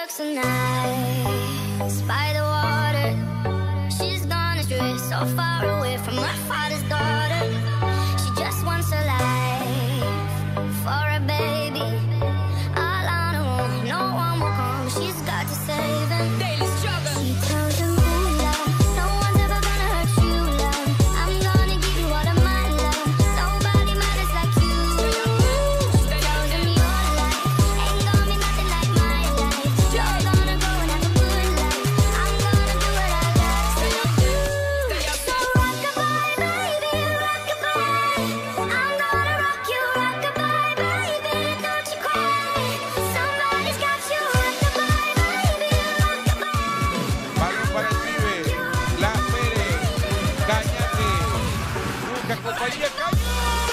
works the nights by the water. She's gone astray, so far away from her father's daughter. She just wants a life for a baby. All on her own, no one will come. She's got to save him. Daily struggle. She tells him, ooh, love, no one's ever gonna hurt you, love. I'm gonna give you all of my love. Nobody matters like you. She tells him your life ain't gonna be nothing like my life. You're gonna go and have a good life. I'm gonna do what I like. So rock-a-bye, baby, rock-a-bye. I'm gonna rock you, rock-a-bye, baby. Don't you cry. Somebody's got you, rock-a-bye, baby, rock-a-bye. Balón para el pibe. La Pérez. Cañate. Busca compañía. Cañate.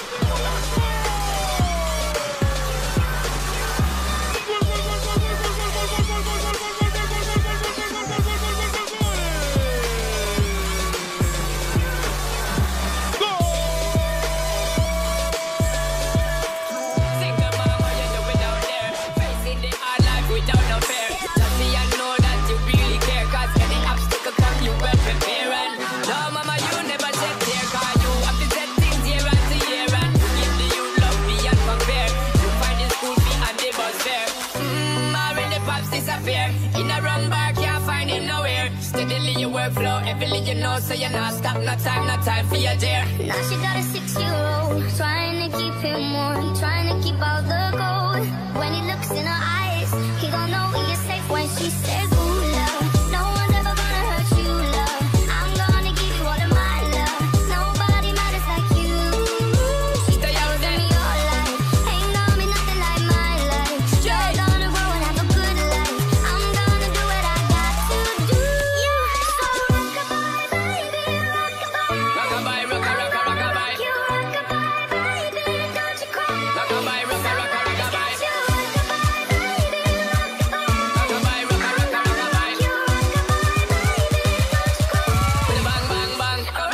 Sing the mama, you know it out there. Facing the hard life without no fear. Just see and know that you really care. Cause any obstacle come, you well prepare. And no, mama, you never set there. Cause you have to set things year after year. And give the youth love beyond compare. You find the school fee and the bus fare. Already pops disappear. In a run bar, can't find him nowhere. Steadily your workflow, everything you know, so you're not stop. No time for your dear. Now she got a 6-year-old, trying to keep him warm, trying to keep all the gold. When he looks in her eyes, he gon' know he is safe when she says, ooh, love, no one's ever gonna hurt you, love. I'm gonna give you all of my love. Nobody matters like you. She tells him your life ain't gonna be nothing like my life. You're gonna grow and have a good life. I'm gonna do what I got to do. So rock-a-bye, baby, rock-a-bye. Rock-a-bye, rock-a-rock-a, rock-a-bye. You rock-a-bye, baby, don't you cry. Rock-a-bye, rock-a-rock-a, rock-a-bye. You rock-a-bye, baby, rock-a-bye. Rock-a-bye, rock-a-rock-a, rock-a-bye. You rock-a-bye, baby, don't you cry. With a bang, bang, bang, rock-a-bye.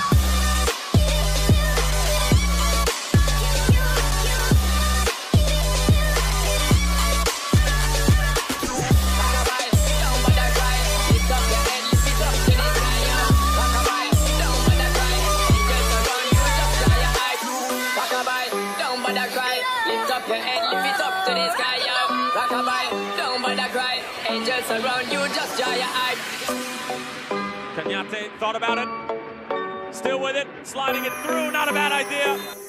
Rock-a-bye, don't bother cry. Lift up your head, lift it up to the sky, yo. Rock-a-bye, don't bother cry. Angels around you, just dry your eyes. Rock-a-bye, don't bother cry. Lift up your head, lift it up to the sky, yo. Rock-a-bye, don't bother cry. Angels around you, just dry your eyes. Cañate thought about it. Still with it. Sliding it through. Not a bad idea.